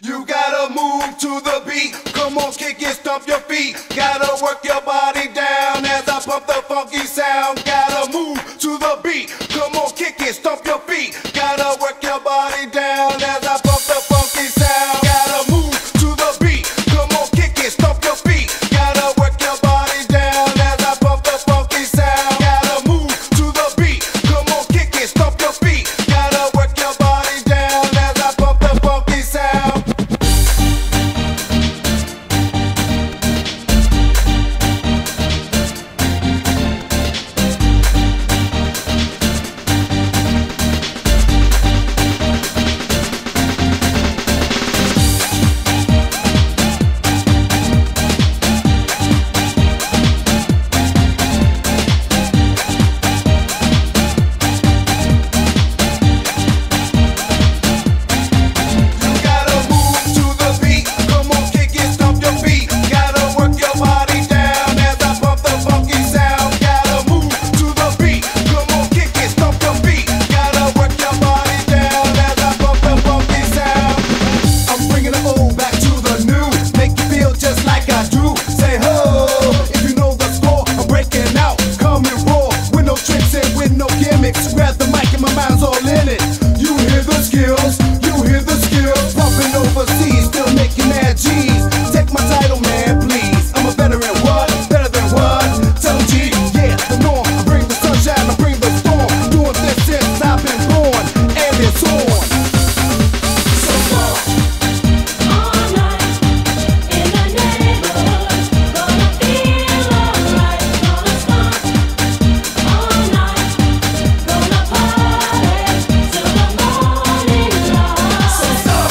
You gotta move to the beat. Come on, kick it, stomp your feet. Gotta work your body down as I pump the funky sound. Gotta move to the beat. Come on, kick it, stomp your feet. Gotta work your body down as I pump the funky sound. Gotta move to the beat. Come on, kick it, stomp your feet. Gotta work your body down as I pump the funky sound. Gotta move to the beat. Come on, kick it, stomp your feet. Gotta work your body down as I pump the funky sound. Grab the mic and my mind's all in it. You hear the skills, pumping overseas, still making mad G's. Take my title, man, please. I'm a veteran, what? Better than what? Tell G, yeah, the norm. I bring the sunshine, I bring the storm. Doing this since I've been born, and it's on. So far. All night in the neighborhood, gonna feel alright, gonna stomp. All night, gonna party till the morning light. So stop.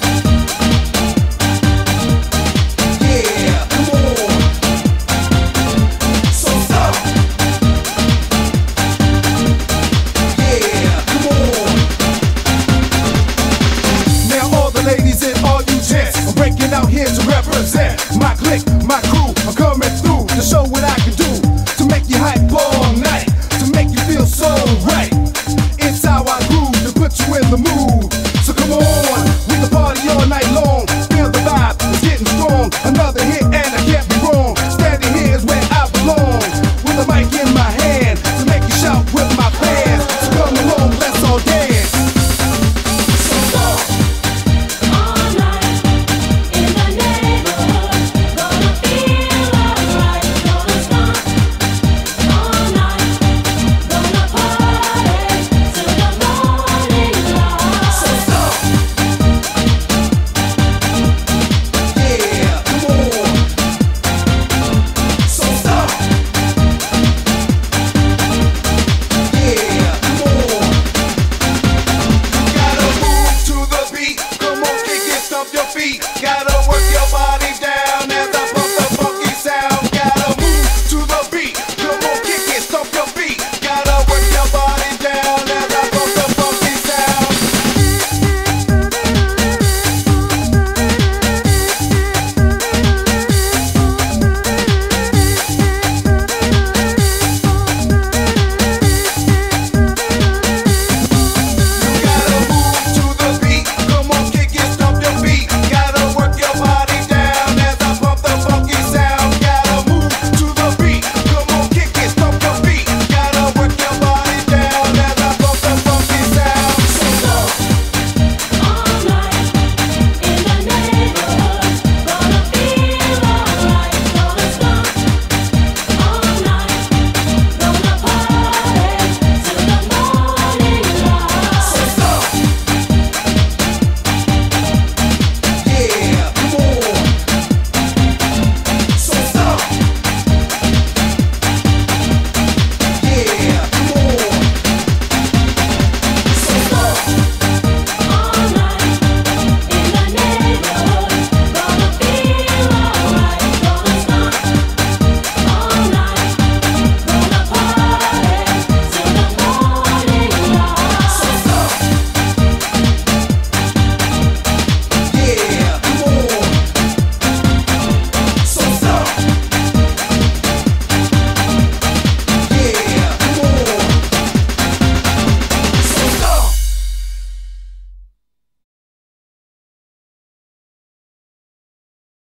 Yeah, come on. So stop. Yeah, come on. Now all the ladies and all you gents, I'm breaking out here to represent my clique, my crew. I'm coming through to show what I can do, to make you hype all night, to make you feel so right. It's how I groove to put you in the mood. So come on, we can party all night long. Feel the vibe, it's getting strong. Another hit and I can't be wrong. Standing here is where I belong, with a mic in my hand to make you shout with my fans. So come along, let's all dance. So stop. All night in the neighborhood, gonna feel alright, gonna stomp. All night, gonna party till the morning light. So stop. Yeah, come on. So stop. Yeah, come on. You gotta move to the beat. Come on, kick it, stomp your feet. Gotta